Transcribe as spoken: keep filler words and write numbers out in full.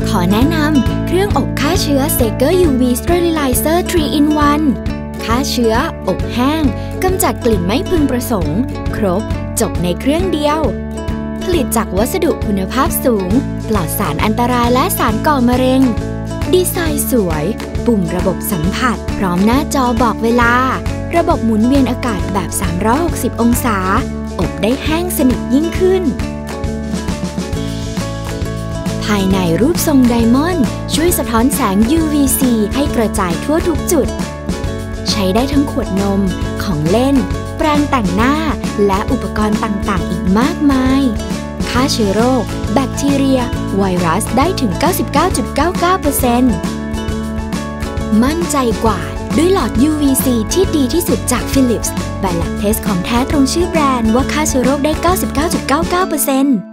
ขอแนะนำเครื่องอบฆ่าเชื้อ Sager ยู วี Sterilizer ทรี อิน วัน ฆ่าเชื้ออบแห้งกำจัดกลิ่นไม่พึงประสงค์ครบจบในเครื่องเดียวผลิตจากวัสดุคุณภาพสูงปลอดสารอันตรายและสารก่อมะเร็งดีไซน์สวยปุ่มระบบสัมผัสพร้อมหน้าจอบอกเวลาระบบหมุนเวียนอากาศแบบสามร้อยหกสิบองศาอบได้แห้งสนิทยิ่งขึ้นภายในรูปทรงไดมอนด์ช่วยสะท้อนแสง ยู วี ซี ให้กระจายทั่วทุกจุดใช้ได้ทั้งขวดนมของเล่นแปรงแต่งหน้าและอุปกรณ์ต่างๆอีกมากมายฆ่าเชื้อโรคแบคทีเรียไวรัสได้ถึง เก้าสิบเก้าจุดเก้าเก้าเปอร์เซ็นต์ มั่นใจกว่าด้วยหลอด ยู วี ซี ที่ดีที่สุดจาก Philips ใบ Lab Test ของแท้ตรงชื่อแบรนด์ว่าฆ่าเชื้อโรคได้ เก้าสิบเก้าจุดเก้าเก้าเปอร์เซ็นต์